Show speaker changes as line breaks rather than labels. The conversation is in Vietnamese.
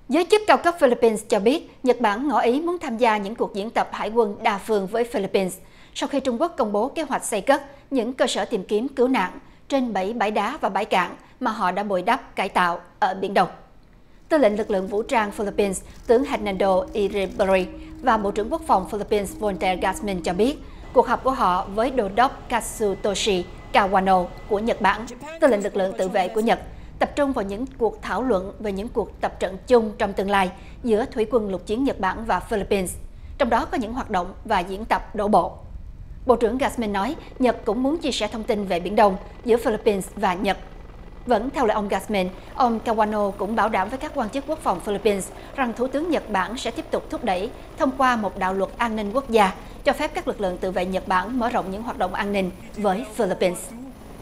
Giới chức cao cấp Philippines cho biết Nhật Bản ngỏ ý muốn tham gia những cuộc diễn tập hải quân đa phương với Philippines sau khi Trung Quốc công bố kế hoạch xây cất những cơ sở tìm kiếm cứu nạn trên 7 bãi đá và bãi cạn mà họ đã bồi đắp cải tạo ở Biển Đông. Tư lệnh lực lượng vũ trang Philippines tướng Hernando Iribarry và Bộ trưởng Quốc phòng Philippines Volter Gasmin cho biết cuộc họp của họ với Đô đốc Katsutoshi Kawano của Nhật Bản, tư lệnh lực lượng tự vệ của Nhật, tập trung vào những cuộc thảo luận về những cuộc tập trận chung trong tương lai giữa thủy quân lục chiến Nhật Bản và Philippines, trong đó có những hoạt động và diễn tập đổ bộ. Bộ trưởng Gasmin nói Nhật cũng muốn chia sẻ thông tin về Biển Đông giữa Philippines và Nhật. Vẫn theo lời ông Gasmin, ông Kawano cũng bảo đảm với các quan chức quốc phòng Philippines rằng Thủ tướng Nhật Bản sẽ tiếp tục thúc đẩy thông qua một đạo luật an ninh quốc gia cho phép các lực lượng tự vệ Nhật Bản mở rộng những hoạt động an ninh với Philippines.